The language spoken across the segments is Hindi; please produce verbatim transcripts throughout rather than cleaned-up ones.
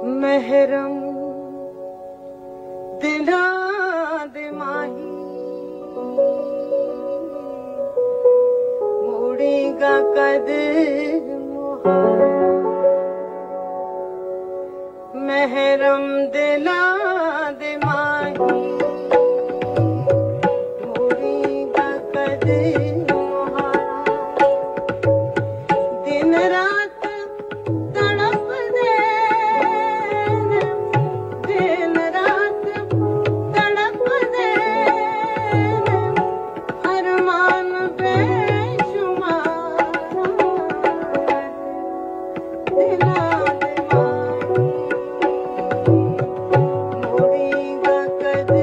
महरम दिला दे माही मुड़ेगा कद महरम दिला दे माही मुड़ेगा कद दिन रात तड़प दे दिन रात तड़प दे अरमान बेशुमार दिला दे मुड़ेगा कद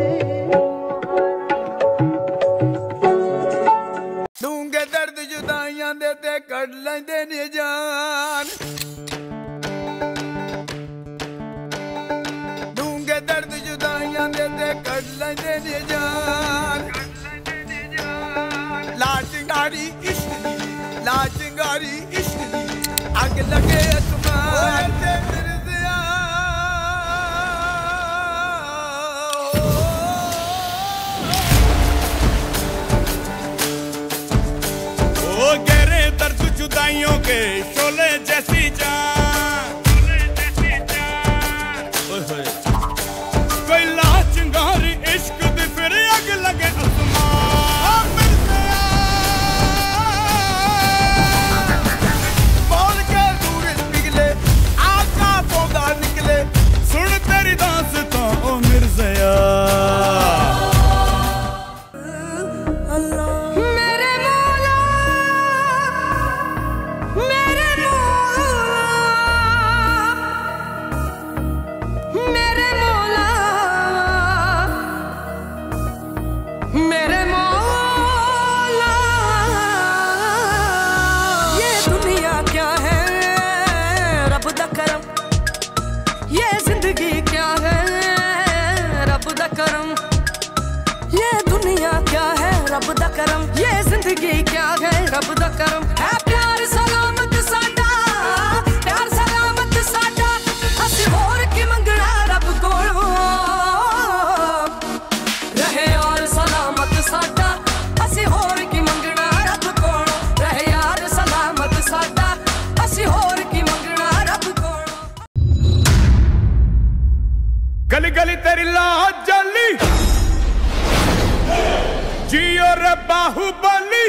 डूंगे दर्द जुदाइयां दे ते कट लेंदे ने जान डूंगे दर्द जुदाइयां दे ते कट लेंदे ने जान ला चिंगारी इश्क दी ला चिंगारी इश्क दी अग लगे आसमान ते मिर्ज़िया ओ गहरे दर्द जुदाइयों के शोले जैसी जान ओए होए कोई ला चिंगारी इश्क दी फिर अग लगे आसमान मिर्ज़िया बोल के दूर पिघले आका पौधा निकले सुन तेरी दास्तां ओ मिर्ज़िया मेरे मौला मेरे मौला मेरे मौला मेरे मौला ये दुनिया क्या है रब दा करम ये जिंदगी क्या है रब दा करम ये दुनिया क्या है रब दा करम ये जिंदगी क्या है रब दा करम है प्यार सलामत साडा प्यार सलामत साडा असी होर की मंगना रब कोलों रहे यार सलामत साडा असी होर की मंगना रब कोलों रहे यार सलामत साडा असी होर की मंगना रब कोलों गली गली तेरी लाज जली जियो रे बाहुबली